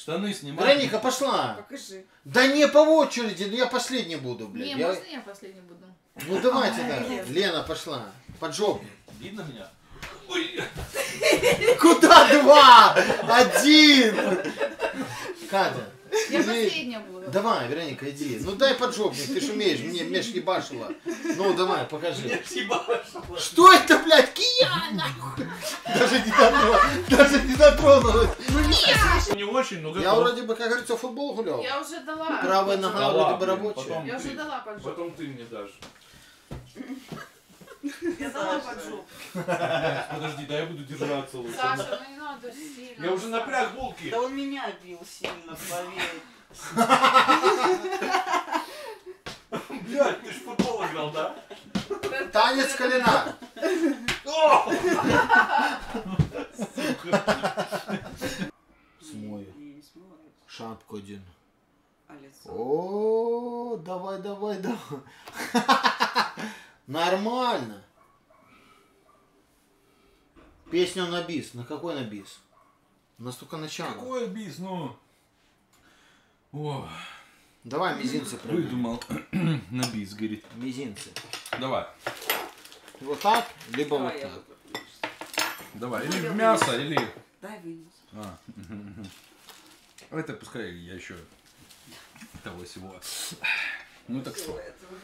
Штаны снимай. Вероника, пошла. Покажи. Да не по очереди, ну я последний буду, блядь. Не, можно я последний буду? Ну давайте, да. Лена пошла. Поджопник. Видно меня? Ой. Куда два? Один. Катя. Я иди. последняя буду. Давай, Вероника, иди. Ну дай поджопник, ты ж умеешь, мне меж ебашила. Ну давай, покажи. Что это, блядь, кия, нахуй? Даже не дотронулась. Ну нет! Не очень, но Я вроде бы, как говорится, в футбол гулял. Я уже дала. Правая нога Да вроде бы ладно, рабочая. потом Я ты. уже дала поджог. Потом ты мне дашь. Я дала поджог. Подожди, да я буду держаться лучше. Саша, ну не надо сильно. Я уже напряг булки. Да он меня бил сильно, поверь. Блядь, ты ж в футбол играл, да? Танец колена. Смою. Не смываешь. Шапку один. А лицо? О, давай, давай, давай. Нормально. Песню на бис. На какой на бис? У нас только начало. Какой бис, ну? О, Давай мизинцы прыгай. выдумал на бис, говорит. Мизинцы. Давай, Вот так, либо Давай вот я так. выпущу. давай. Или в мясо, или... Дай вынес. А, это пускай я еще того всего. Ну так что?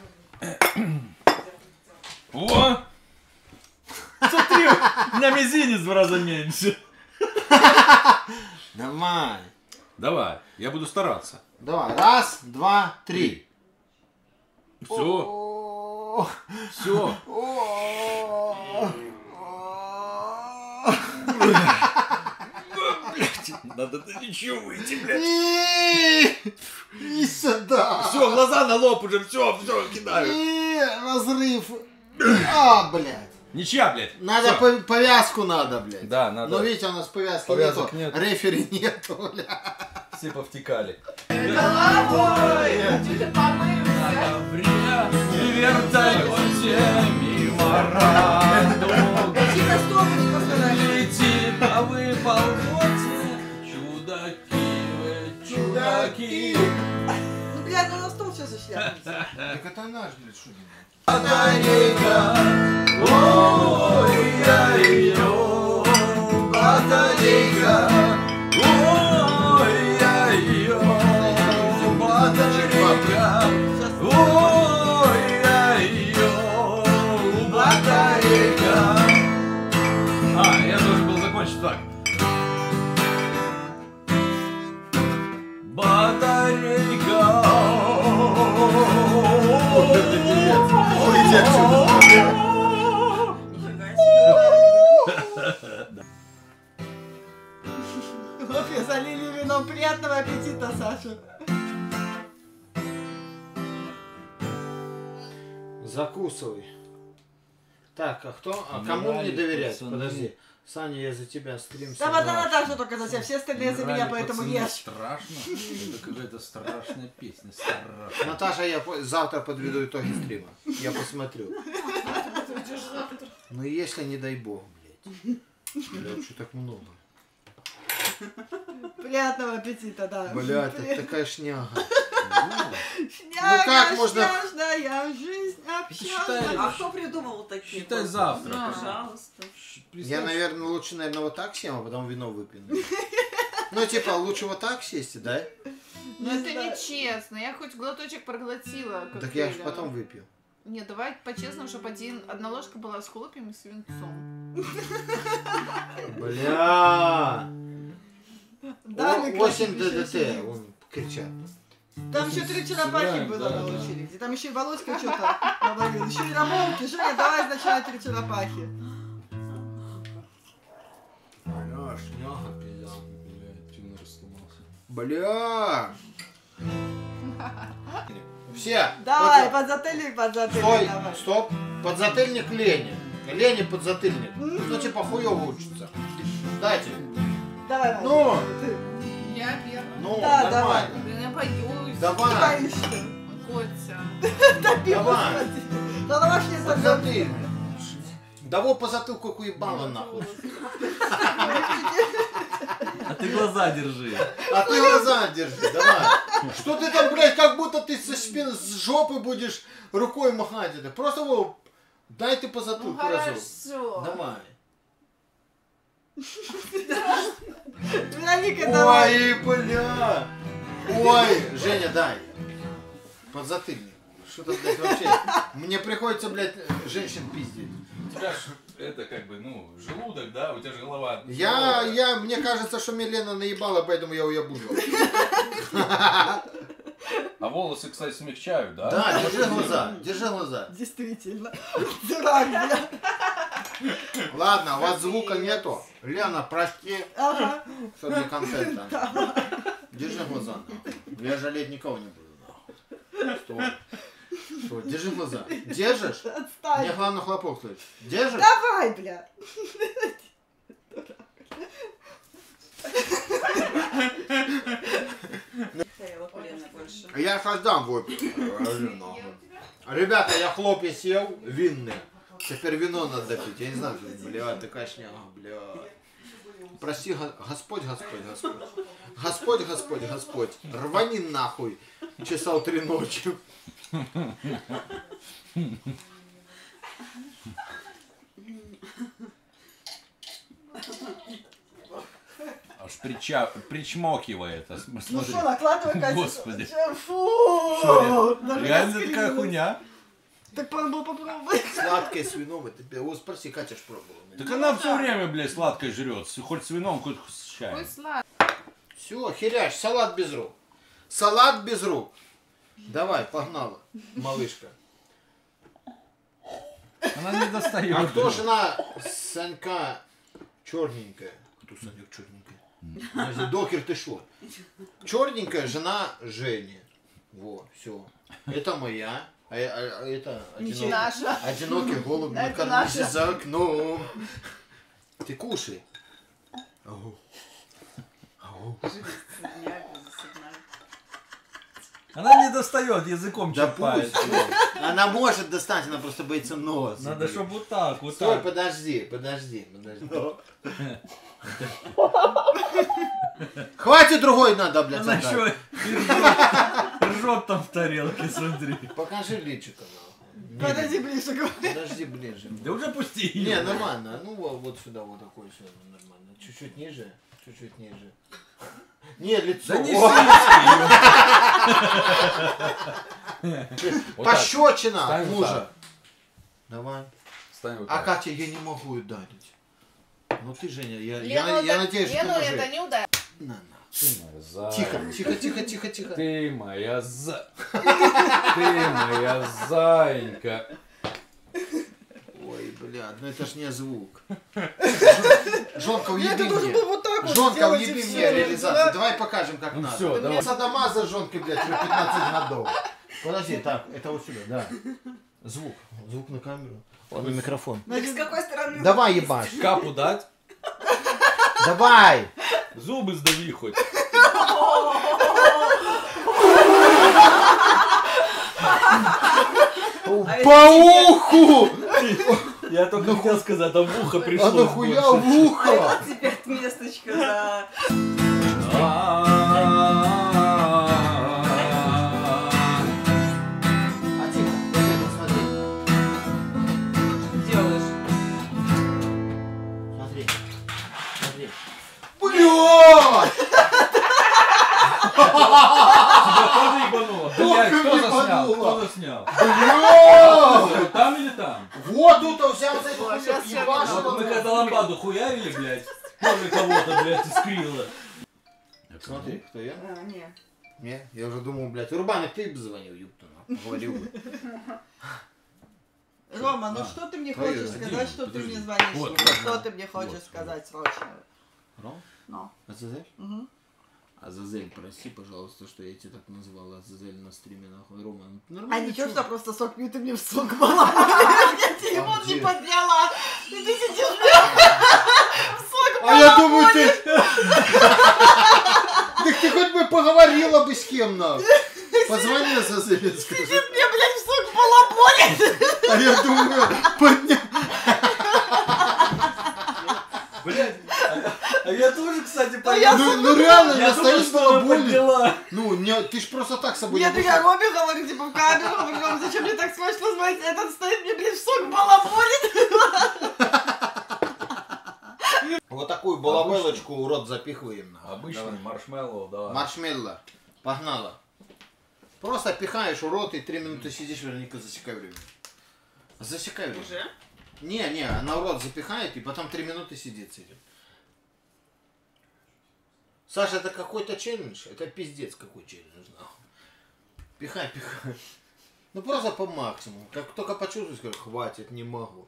О! Смотри, у меня мизинец в раза меньше. Давай. Давай, я буду стараться. Давай. Раз, два, три. Все, О, все. о, Надо ничего выйти, блядь. И сюда. Все, глаза на лоб уже, все, кидаю. И разрыв. А, блядь. Ничья, блядь. Надо Всё. повязку надо, блядь. Да, надо. Но видите, у нас повязки Повязок нету. нет. Рефери нету, блядь. Все повтекали. Головой! Ты помылся. В вертолете мимо радуг Чьи-то стопы не повторяй. летит, а вы ползете. Чудаки, вы чудаки. Ну, блядь, ну на стол сейчас зашляпнется. Так это наш, блядь, шутник. Батарейка, ой-ой-ой, батарейка, ой-ой-ой, батарейка, ой-ой-ой, батарейка. А, я должен был закончить так. Батарейка. Уйди отсюда. Нифига себе. Кофе залили вином. Приятного аппетита, Саша. Закусывай. Так, а кто? А кому мне Умирали доверять? пацаны. Подожди. Саня, я за тебя стрим Да, вот собрал. Наташа только за тебя. Все остальные за меня, поэтому ешь. Страшно. Это какая-то страшная песня. Страшная. Наташа, я завтра подведу итоги стрима. Я посмотрю. Ну если не дай бог, блядь. Блядь, что так много? Приятного аппетита, да. Блядь, это такая шняга. Шняга, как можно- шняжная жизнь общажная. А кто придумал такие? Считай фразы? завтра. Пожалуйста. Я, наверное, лучше, наверное, вот так сем, а потом вино выпью. Ну, типа, лучше вот так сесть, да? Ну это нечестно. Я хоть глоточек проглотила. Так я же коктейля. потом выпью. Не, давай по-честному, чтобы одна ложка была с хлопьями и свинцом. Бля. Да, 8 Миклашик, ДДТ, еще вон, кричат. Там еще 3 черепахи было на очереди. Там еще и Володька что-то говорил. Еще и Рамонки. Женя, давай сначала 3 черепахи. Бля, шняга, пиздец. Блядь, тюнер сломался. Бля. Все. Давай, подзатыльник, Стой, давай. стоп. Подзатыльник Лене. Лене подзатыльник. Ну, типа, хуёво учится. Дайте. Давай, Ваня. Ну. Ты. Я первая. Ну, Да, нормально. Блин, я боюсь. Давай. Боишься. Котя. Давай. Голова ж не забьет. Подзатыльник. Да вот по затылку уебало нахуй. А ты глаза держи. А ты глаза держи, давай. Что ты там, блядь, как будто ты со спины, с жопы будешь рукой махать это. Просто его дай ты по затылку разок. Хорошо. Давай. Вероника, давай. Ой, бля. Ой, Женя, дай. Подзатыльник. Что-то, блядь, вообще. Мне приходится, блядь, женщин пиздить. У тебя ж это как бы, ну, желудок, да? У тебя же голова. Мне кажется, что Милена наебала, поэтому я уебужил. А волосы, кстати, смягчают, да? Да, держи глаза, держи глаза. Действительно. Дурак, бля. Ладно, у вас звука нету. Лена, прости, Ага. что для контента. Держи глаза. Я жалеть никого не буду. Нахуй. Что? Держи глаза. Держишь? Мне Отстань. главное хлопок слышишь. Держишь? Давай, бля. Михаила Полена больше. Я создам выпить. Ребята, я хлопья съел, винные. Теперь вино надо допить. Я не знаю, бля, такая шняга, бля. Прости, Господь, Господь, Господь. Господь, Господь, Господь. Рвани нахуй. Чесал 3 ночи. Аж причмокивает. Ну Смотри. что, накладывай, Катя. Господи. Фу. Даже Реально раскрылась. такая хуйня. Так надо было попробовать. Сладкое с вином. Это... Вот спроси, Катя ж пробовала. Так она все время, блядь, сладкое жрет. Хоть с вином, хоть с чаем. Ой, сладкий. Все, херяш, салат без рук. Салат без рук. Давай, погнала, малышка. Она не достает. А кто жена Санька черненькая? Кто Санек черненькая? Подожди, Докер, ты что? Черненькая жена Жени. Вот, все. Это моя. А это Не наша. одинокий голубь на Это карнизе наша. за окном. Ты кушай. Ау. Ау. Она не достает, языком Да чапает. пусть. Она может достать, она просто боится носа. Надо, чтобы вот так, вот Стой, так. подожди. Хватит другой надо, блядь, Она отдать. еще ржет там в тарелке, смотри. Покажи личико. нахуй. Подойди ближе, говори. Подожди ближе. Да уже пусти Не, ее. нормально. Ну вот сюда, вот такой все нормально. Чуть-чуть ниже. Чуть-чуть ниже. Не, лицо. Да не О, сиськи. Вот так. пощечина Ставим от вот мужа. так. Давай. Ставим вот А так. Катя, я не могу ударить. Ну ты, Женя, я Лену надеюсь, что ты это мужик. не ударит. На. Ты моя зайка. Тихо. Ты моя Ты моя зайка. Ой, блядь, ну это ж не звук. Жонка, уеби Это должен мне. был вот так вот Жонка, сделать, уеби и мне всё. реализацию. Давай покажем, как Ну надо. всё, Ты давай. мне садомаза жонкой, блядь, уже 15 годов. Подожди, так, это вот сюда, да. Звук на камеру. Ладно, микрофон. Так с какой стороны? Давай, ебашь. Капу дать? Давай. Зубы сдави хоть. По уху! Я только хотел сказать, а в ухо пришло. А нахуя в ухо? Вот тебе отместочка за... А тихо, смотри. Делаешь. Смотри. Блядь! Тоже ебануло. Блядь, кто заснял? ебануло. Кто заснял? Блядь! Там или там? Вот тут вся вот эта хуйня Сейчас я ебашила. Вот мы когда лампаду хуярили, блядь, тоже кого-то, блядь, искрило. Смотри, кто я? А, не. Не, я уже думал, блядь, Урбан, ты бы звонил, ёптана. Говорил бы. Рома, ну что ты мне хочешь Подожди, сказать, что ты подожди. мне звонишь? Вот, мне? вот, Что ты мне хочешь вот. сказать срочно? Ром? Ну. Азазель? Угу. Азазель, прости, пожалуйста, что я тебя так назвал. Азазель на стриме, нахуй. Рома, ну А нормально. ничего, чё? что просто сок пью, ты мне в сок была. Я телефон не где? подняла. И ты сидишь, бля, в сок А я думаю, ты... Так ты хоть бы поговорила бы с кем, нахуй. Позвони Азазель, скажи. мне, блядь, в сок балаболит. А я думаю, подня... Блядь, а я тоже, кстати, Ну реально, Я я думал, стоишь что она балаболит. подняла. Ну, ты ж просто так с собой Нет, не я Робби говорю, типа, в камеру, говорю, зачем мне так смешно смотреть? Этот стоит мне, блин, в сок балаболит. Вот такую балабелочку в рот запихиваем. Обычный маршмеллоу, да. Маршмелло. Погнала. Просто пихаешь в рот и 3 минуты сидишь, вернее, засекай время. Засекай время. Уже? Не, она в рот запихает и потом 3 минуты сидит с этим. Саша, это какой-то челлендж? Это пиздец какой челлендж. Нахуй. Пихай. Ну просто по максимуму. Как только почувствуешь, как хватит, не могу.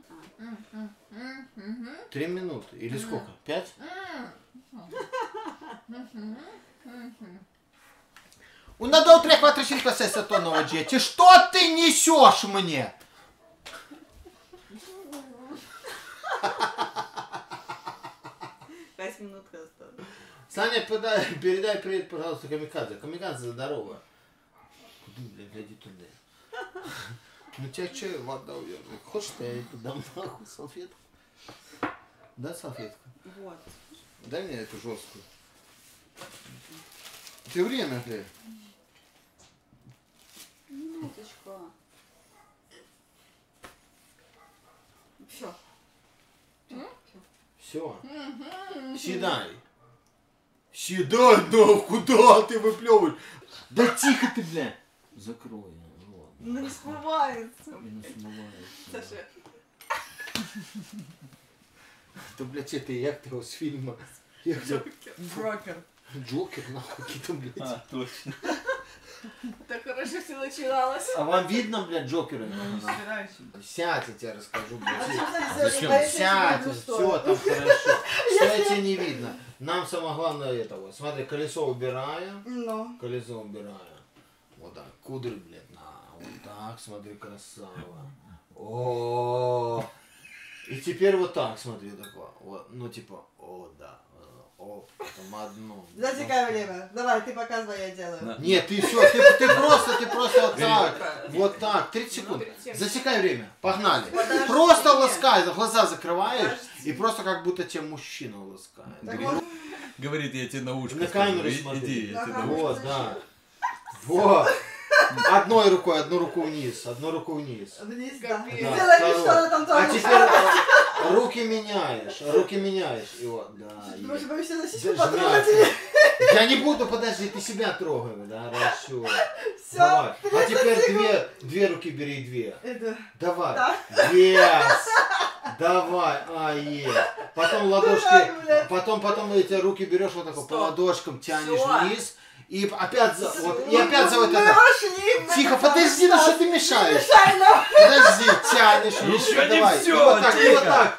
3 минуты. Или сколько? 5? Una, 2, 3, 4, 5, 6, 7 нового дети. Что ты несешь мне? Пять минут осталось. Саня, передай привет, пожалуйста, Камикадзе. Камикадзе, здорово. Куда, блядь, гляди туда. Ну тебя че, вода увернет? Хочешь, я иду дам нахуй салфетку? Да, салфетку? Вот. Дай мне эту жесткую. Ты время, блядь. Минуточку. Все. Все. Седай. Седай, да, куда ты выплевываешь? Да тихо ты, блядь. Закрой. Вот. Ну не смывается. Не смывается. Саша. То, блядь, это як того з фільму. Як це? Брокер. Джокер, нахуй, какие-то, блядь. А, точно. Так хорошо все начиналось. А вам видно, блядь, Джокера? Ну, не собираюсь. Сядь, я тебе расскажу, блядь. Зачем? Сядь, все, там хорошо. Что тебе не видно? Нам самое главное это вот. Смотри, колесо убираем. Ну. Колесо убираем. Вот так, кудри, блядь, на. Вот так, смотри, красава. О. И теперь вот так, смотри, такое. Вот, ну типа, о, да. О, потом одно. Засекай время. Давай, ты показывай, я делаю. Да. Нет, ты все, ты просто вот так. Вот так, 30 секунд. Засекай время. Погнали. Подожди. Просто ласкай, глаза закрываешь. И просто как будто тебя мужчина ласкает. Так Говорит, вот, Говорит, я тебе на ушко На скажу. камеру Иди, смотри. я тебе Ага. на ушко. вот, да. Вот. Одной рукой, одну руку вниз, одну руку вниз. вниз, да. Капец. Да, Сделай вид, второй. что она там А тоже. теперь руки меняешь. И вот, да. Ты можешь боишься за сиську Зажмякай. потрогать? Я не буду, подожди, ты себя трогай, да, хорошо. Всё, Давай. А 30 теперь секунд. две руки бери, две. Это... Давай. Да. Yes. Давай. Yes. Потом ладошки, Так, блядь. потом эти руки берешь вот так вот по Стоп. ладошкам, тянешь Всё. вниз. И опять за, вот, и опять за вот Мы это. вошли. Тихо, подожди, ну что ты мешаешь? Мешай нам. Подожди, тянешь. руки, Еще не давай. всё, И вот так, и вот тихо. так.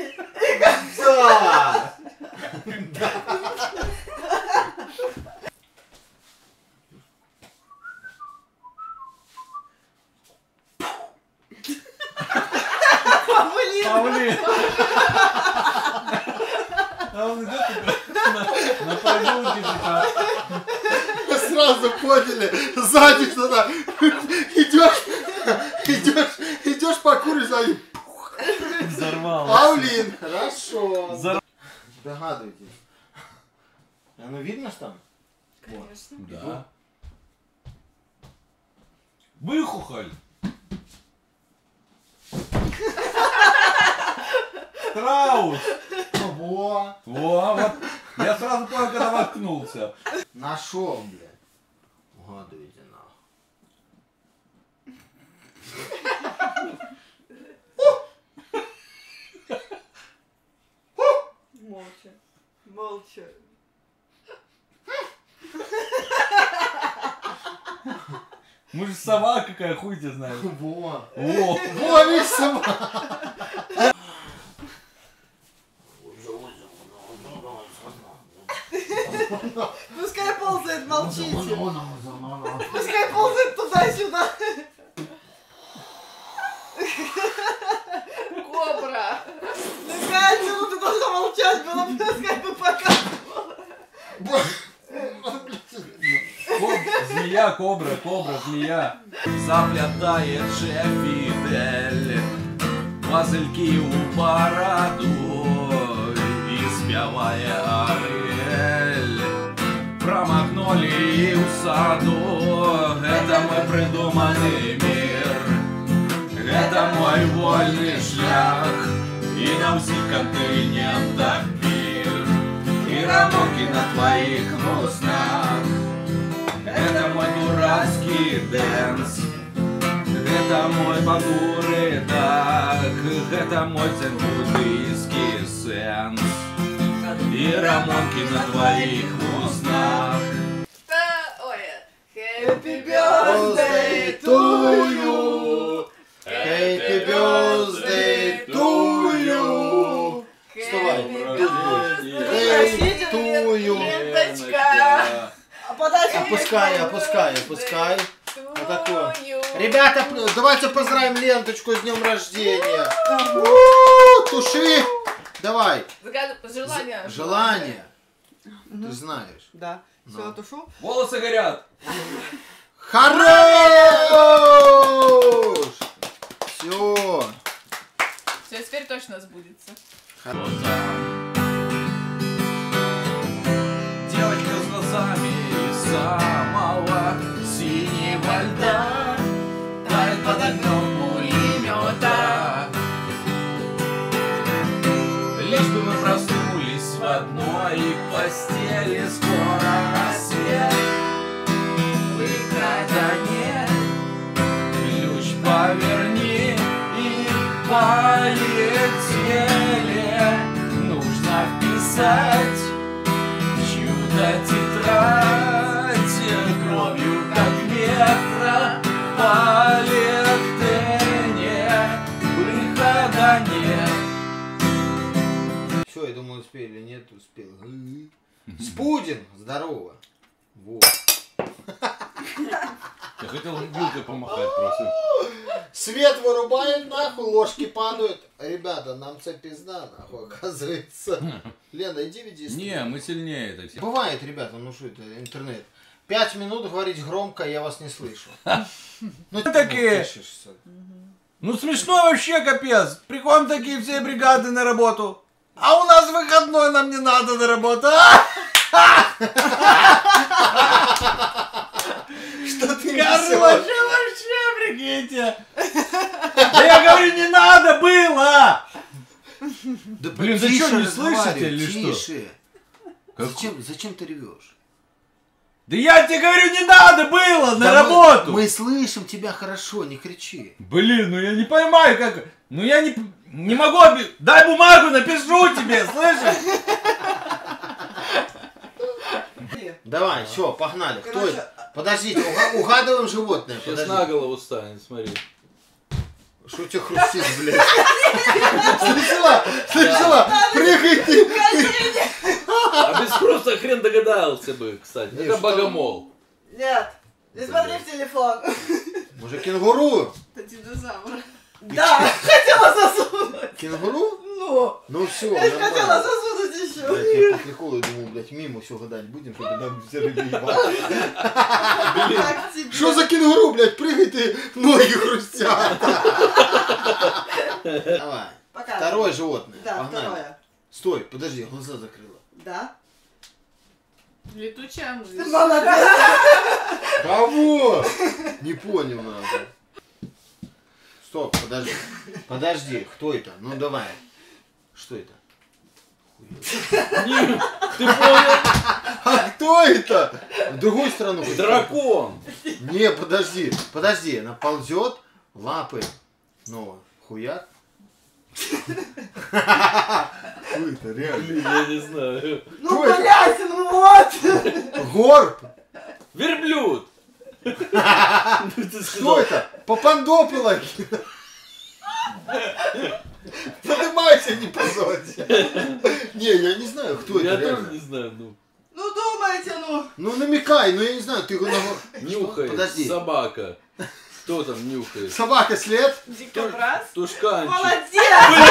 Да. Павлин. Павлин. А он идет на прогулке, типа. Сразу поняли, сзади что-то. Идешь по куру, сзади. Взорвал. Павлин, хорошо. Взор- Догадывайтесь. А ну видно ж там? Конечно. Да. Выхухоль. Страус. Во. Во, вот. Я сразу понял, когда воткнулся. Нашел, блядь. Угадывайте нахуй. Молча. Молча. Мы же сова какая, хуй тебя знает. Во. О, Во, видишь, сама. Пускай ползает, молчите. Пускай ползает туда-сюда. Кобра. Ну, Катя, ну ты должна молчать, было бы, пускай бы показывала. змея, кобра, змея. Заплетает же Фидель мазельки у бороду и спяває Аріель. про магнолии в саду. Это мой придуманный мир, это мой вольный шлях. И на всех континентах мир, и рамонки на твоих устах. Это мой дурацкий дэнс, это мой понурый дах, это мой дзен-буддийский сенс. И рамонки на твоих устах. Happy birthday to you. Happy birthday to you. Вставай. Happy to you. Ленточка. Опускай. Вот такое. Ребята, давайте поздравим Ленточку с днем рождения. Туши. Давай. Желание. Желание. Ты знаешь. Да. Все, тушу. Волосы горят. Хорош! Все. Все, теперь точно сбудется. Девочка с глазами из самого синего льда тает под огнем пулемета. Лишь бы вы проснулись в одной постели, скоро рассвет. Выхода нет, ключ поверни и полетели. Нужно вписать чудо-тетрадь кровью, как метро по лектене. Выхода нет. Все, я думаю, успели. Нет, успел. Спудин, здорово. Вот. Я хотел вилкой помахать просто. Свет вырубает, нахуй, ложки падают. Ребята, нам це пизда, нахуй, оказывается. Лена, иди веди. Не, мы сильнее так все. Бывает, ребята, ну что это, интернет. 5 минут говорить громко, я вас не слышу. Ну такие. Ну смешно вообще, капец. Приходим такие все бригады на работу. А у нас выходной, нам не надо на работу. Что ты Короче, вообще, прикиньте. Да я говорю, не надо было. Да блин, тише зачем не разговаривай, слышите или что? тише. Как? Зачем ты ревешь? Да я тебе говорю, не надо было на Да работу. Мы слышим тебя хорошо, не кричи. Блин, ну я не понимаю, как... Ну я не могу... Дай бумагу, напишу тебе, слышишь? Давай, все, погнали. Кто это? Подождите, угадываем животное. Сейчас Подожди. на голову станет, смотри. Что у тебя хрустит, блядь? Слышала? Прыгай ты. А без хруста хрен догадался бы, кстати. Не, Это что? богомол. Нет, не смотри в телефон. Может, кенгуру? Это динозавр. Да, хотела засунуть. Кенгуру? Ну, Ну все, я же хотела нормально. засунуть еще. Блядь, я по приколу думал, блядь, мимо все гадать будем, чтобы нам все ебать. Как тебе? Что за кенгуру, блядь, прыгай ты, ноги хрустят. Давай. Пока. Второе животное. Да, Погнали. второе. Стой, подожди, глаза закрыла. Да. Летучая мышь. Молодец. Кого? Не понял, надо. Стоп, подожди. Подожди, кто это? Ну давай. Что это? Не, ты понял? А кто это? В другую сторону. Дракон. Не, подожди. Подожди, она ползет, лапы. Ну, хуяк. Кто это, реально? Я не знаю. Ну, Ой. блядь, ну вот. Горб. Верблюд. Что это? Попандопила. Поднимайся, не позорься. Не, я не знаю, кто это Я тоже реально. не знаю, ну. Ну, думайте, ну. Ну намекай, ну я не знаю, ты его Нюхает. Подожди. Собака. Кто там нюхает? Собака след? Дикобраз. Тушканчик. Молодец.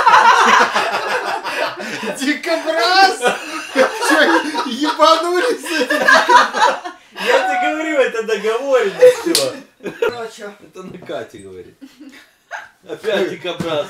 Дикобраз? Че, ебанулись с этим? Я тебе говорю, это договорено все. Короче. Это на Кате говорит. Опять дикобраз.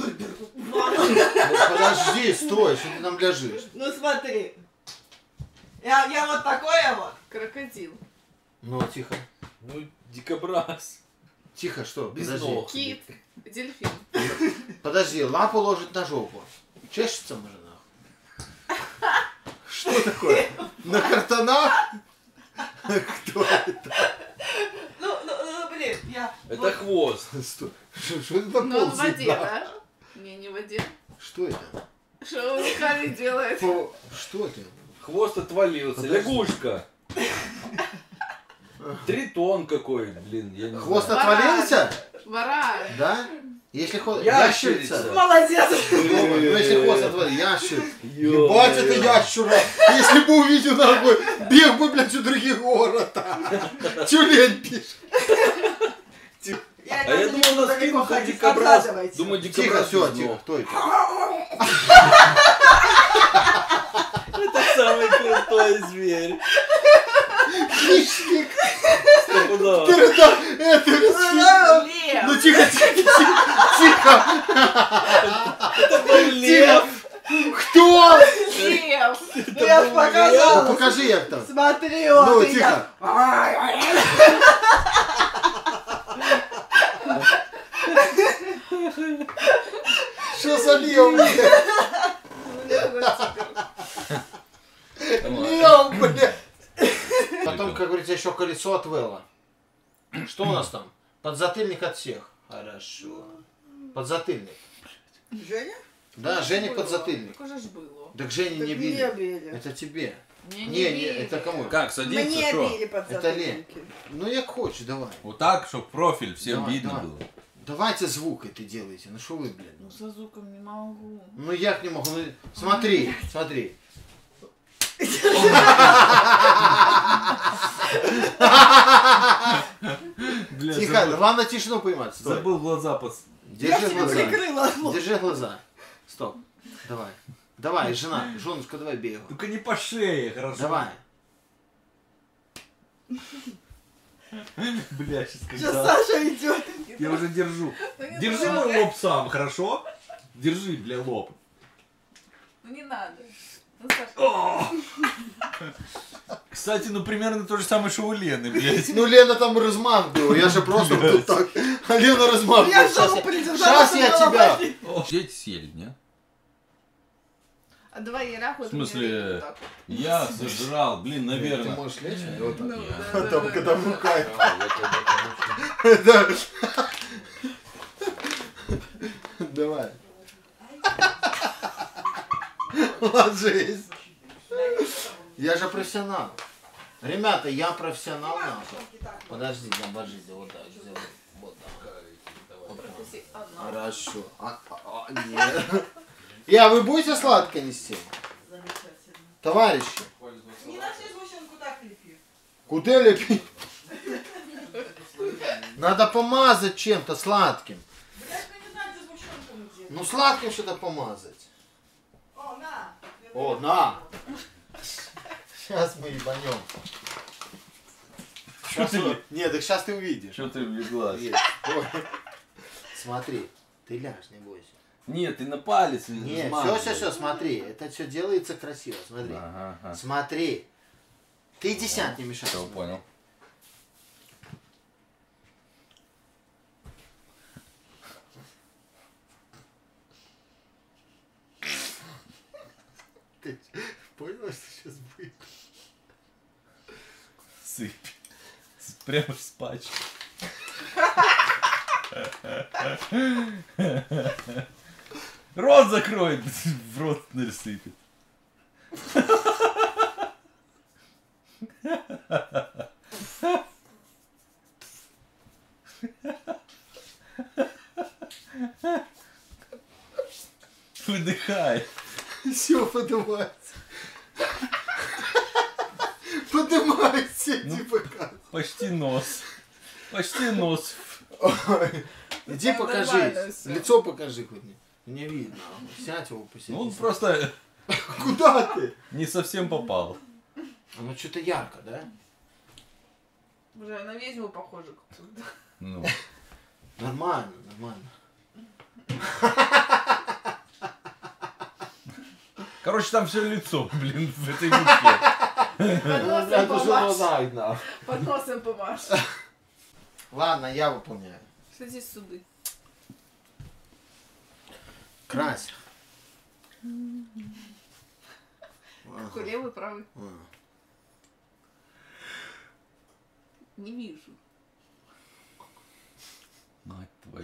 Ну, подожди, стой, что ты там лежишь? Ну, смотри. Я вот такое вот. Крокодил. Ну, тихо. Ну, дикобраз. Тихо, что? Без Подожди. ног. Кит. Дельфин. Подожди, лапу ложит на жопу. Чешется можно нахуй. Что такое? На картонах? Кто это? Ну, блин, я... Это хвост. Что это Но он в ползет, воде, да? да? Не, не в воде. Что это? Что он руками делает? Что это? Хвост отвалился. Подожди. Лягушка. Тритон какой, блин, я не Хвост знаю. отвалился? Варан. Да? Если хвост... Ящерица. Молодец. Ну, если хвост отвалился, ящер. Ё-моё. Ебать, это ящура. Если бы увидел нахуй, бег бы, блядь, у других города. Тюлень пишет. А я думал, у нас кинуха дикобраз. Думаю, Тихо, дикобраз. все, без тихо. ног. Кто это? Это самый крутой зверь. Хищник. Стопудово. Это Лев. Ну тихо, тихо. Это был лев. Кто? Лев. Я ж показала. Ну, покажи, як там. Смотри, вот Ну, и тихо. Что за лев, блядь? Лев, блядь. Потом, как говорится, еще колесо от Вэлла. Что у нас там? Подзатыльник от всех. Хорошо. Подзатыльник. Женя? Да, Женя подзатыльник. Так уже ж было. Так Женя не Так били. меня били. Это тебе. Не, Не, это кому? Как, садиться, Мне что? били под Это Лен. затыльники. Ну, як хочешь, давай. Вот так, чтобы профиль всем Давай, видно давай. было. Давайте звук это делайте. Ну что вы, блядь? Ну, со звуком не могу. Ну як не могу. Ну, смотри, смотри. Бля, Тихо, главное тишину поймать. Стой. забыл глаза под... Я Держи тебе глаза. прикрыла. Держи глаза. Стоп. Давай. Давай, жена. Женушка, давай бей его. Только не по шее, хорошо? Давай. Бля, сейчас Сейчас когда... Саша идет. Я уже держу. Ну, не Держи трогай. мой лоб сам, хорошо? Держи, бля, лоб. Ну, не надо. Ну, Саша. Кстати, ну примерно то же самое, что у Лены, блядь. Ну Лена там размах был. Я же просто тут так. А Лена размах был. Я Сейчас жопу придержала, сейчас чтобы я она тебя. пошла. Дети съели, не? А давай я раху. В смысле, я сожрал, блин, Ты наверное. можешь лечь? Вот так. Ну, А да, там, да, когда да. мукает. А, Да. Давай. Ложись. Я же профессионал. Ребята, я профессионал. нахуй. Подожди, обожди, вот так сделай. Вот так. Прокуси одно. Хорошо. Нет. Я, вы будете сладко нести? Товарищи. Не нашли сгущенку, так лепи. Куда лепить? Надо помазать чем-то сладким. Блядь, мы не знаем, где сгущенку мы делаем. Ну сладким что-то помазать. О, на. О, на. Сейчас мы ебанем. Сейчас нет, так сейчас ты увидишь. Что ты влезла? Есть. Ой. Смотри, ты ляжь, не бойся. Нет, ты на палец Нет, взмазывай. все, смотри. Это все делается красиво. Смотри. Ага, ага. Смотри. Ты десят не мешай. Все, понял. Ты понял, что сейчас будет? Сыпь. Прямо с пачки. Рот закроет, в рот насыпет. Выдыхай. Все, поднимайся. Поднимайся, Ну. иди пока. Почти нос. Почти нос. Ой, иди Да, покажи. нормально всё. Лицо покажи хоть мне. Не видно. Сядь его посиди. Ну он просто Куда ты? не совсем попал. Ну что-то ярко, да? Уже на ведьму похоже. Ну. Нормально, нормально. Короче, там все лицо, блин, в этой губке. Под носом помажь. Ладно, я выполняю. Кстати, суды. Крась. Какой левый, правый? Не вижу. Мать твою.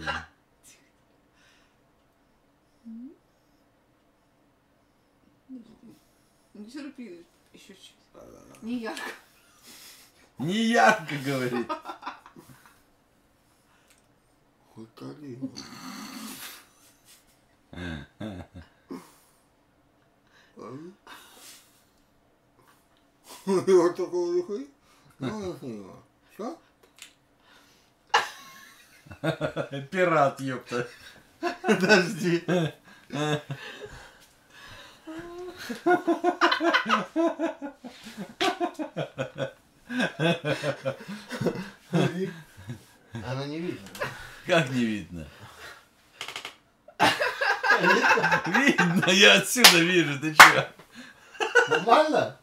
Не терпи. Еще чуть. Не ярко. Не ярко, говорит. Все? Пират, ёпта. Подожди. Она не видно. Как не видно? Видно, я отсюда вижу, ты чё? Нормально?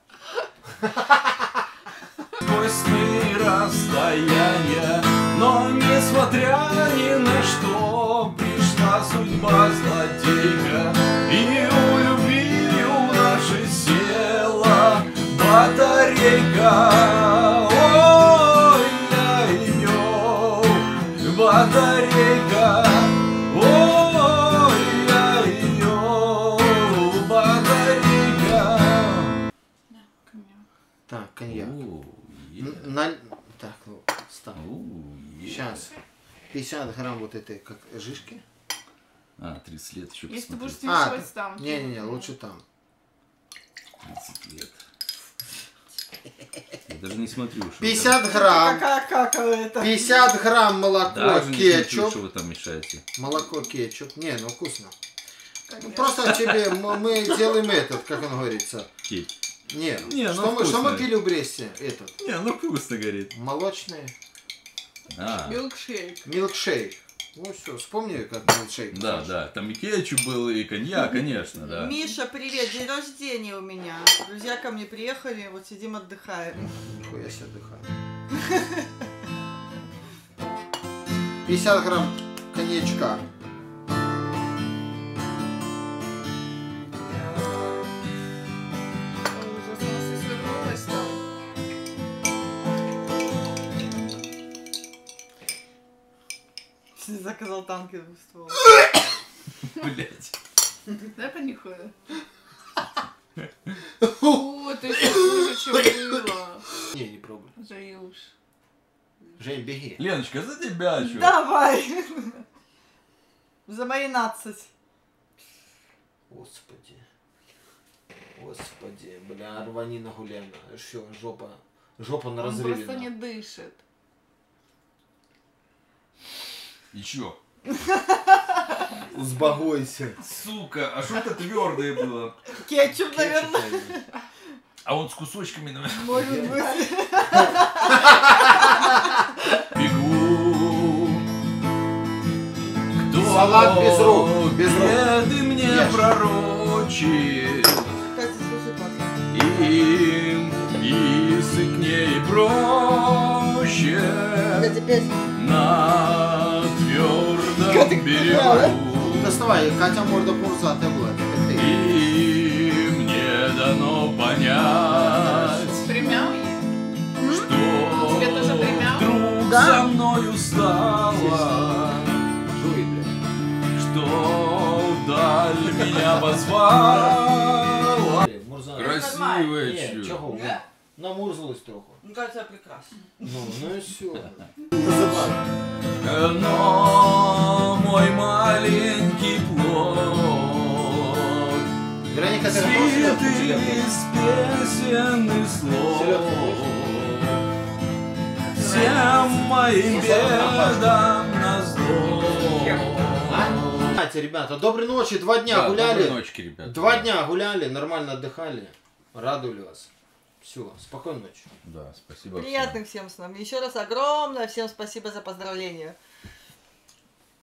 Пусть мы расстояние, но несмотря ни на что, пришла судьба злодейка, и у любви у нашей села батарейка. Ой-ой-ой, батарейка. Ой-ой-ой, батарейка. Так, коньяк. Так, ну, ставь. Сейчас. 50 грамм вот этой, как жишки. 30 лет еще Если ты будешь посмотреть. смешивать там. Не-не-не, лучше там. 30 лет. Я даже не смотрю, что 50 грамм. Как это? 50 грамм молоко, даже не смотрю, кетчуп. что вы там мешаете. Молоко, кетчуп. Не, ну вкусно. Конечно. Ну, просто тебе, мы делаем этот, как он говорится. Кетчуп. Не, Не, ну что мы вкусно. пили в Бресте? Этот. Не, ну вкусно горит. Молочный Милкшейк. милкшейк. Ну все, вспомни, как милкшейк. Да, да, там и кетчуп был, и коньяк, конечно, да. Миша, привет, день рождения у меня. Друзья ко мне приехали, вот сидим отдыхаем. Нихуя себе отдыхаю. 50 грамм коньячка. Ужас, у нас и свернулось там. Заказал танковый ствол. Блять. Дай понюхаю. О, ты еще хуже, чем было. Не, не пробуй. Заюш. Жень, беги. Леночка, за тебя что? Давай! За мои 15. Господи. Господи, бля, рванина гуляна. Что, жопа на Он разрыве. просто не дышит. И чё? Узбагойся. Сука, а что это твердое было? Кетчуп, наверное. А он с кусочками, наверное. Может быть. Бегу. Кто Салат без рук, без рук. беды мне Ешь. Катя, пророчит, слушай, папа. им язык не проще Катя, песня. на твердом берегу. Доставай, Катя морда пурзатая была. Это ты. И мне дано понять, Примял? что Тебе тоже примял? вдруг Да. за мною стало, Жуй, бля. что вдаль меня позвала. Мурза. Красивая Ні, чё. чого? Намурзалась трохи. Мне кажется, прекрасно. Ну и все. Но мой маленький плод Вероника, ты цветы готова? из песен и слов всем моим бедам назло. Знаете, ребята, доброй ночи. 2 дня Да, гуляли. доброй ночи, ребята. 2 дня гуляли, нормально отдыхали. Радовали вас. Все, спокойной ночи. Да, спасибо. всем. Приятных всем снов. Еще раз огромное всем спасибо за поздравления.